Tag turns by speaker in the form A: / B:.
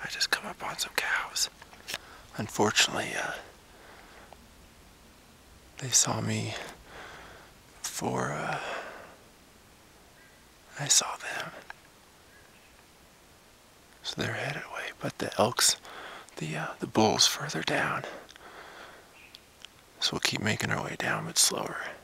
A: just come up on some cows. Unfortunately, they saw me before I saw them. So they're headed away, but the elk's, the bull's further down. So we'll keep making our way down, but slower.